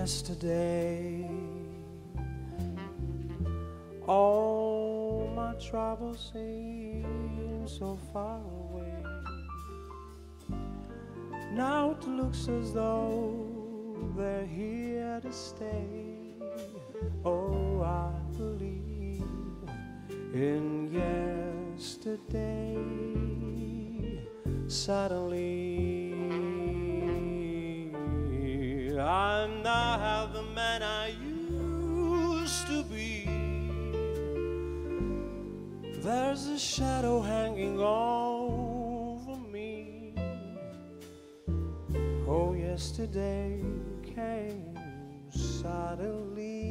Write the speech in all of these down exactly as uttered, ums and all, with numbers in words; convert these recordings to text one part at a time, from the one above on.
yesterday. All my troubles seem so far away. Now it looks as though they're here to stay. Oh, I believe in yesterday. Suddenly I'm not the man I used to be. There's a shadow hanging over me. Oh, yesterday came suddenly.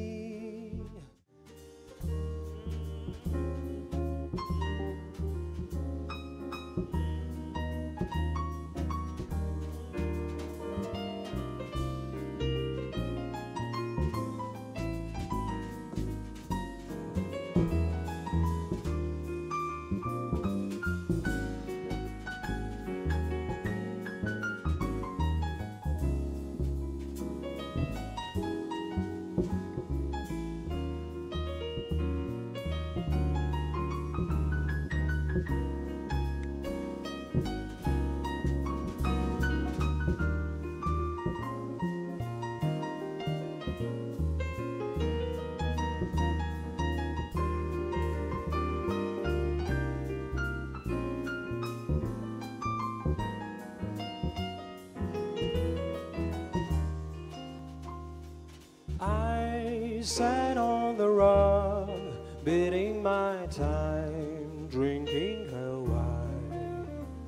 I sat on the rug, biding my time, drinking her wine.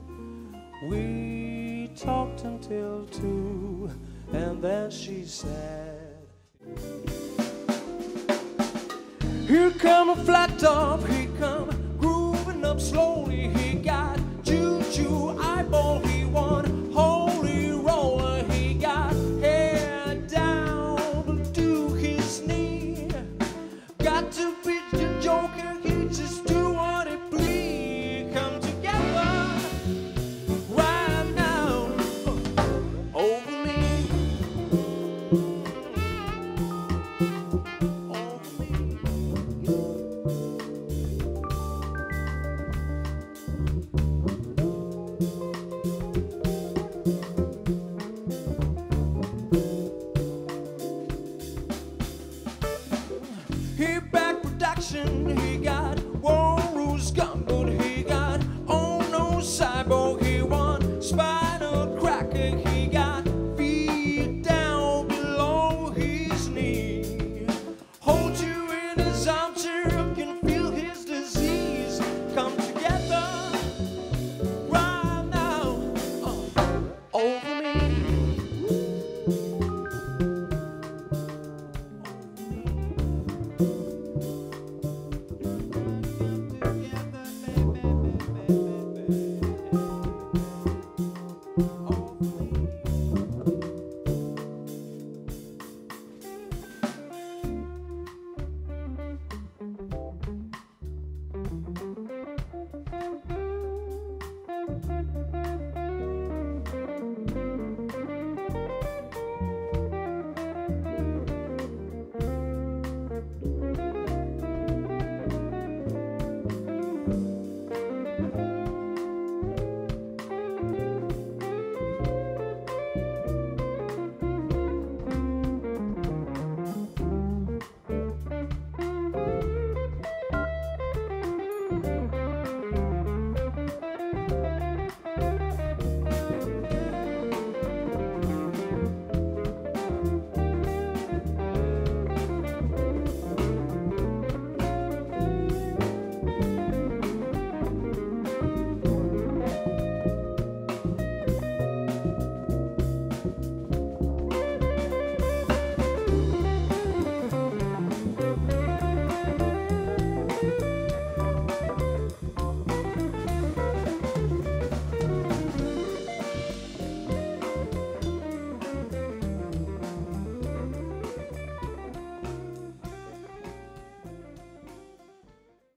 We talked until two, and then she said, here come a flat top, he come grooving up slowly. He got choo-choo eyeball, he won holy roller. He got hair down to his knee. Got to be the joker, he just do what he please. Come together right now over me, over me. He back production, he got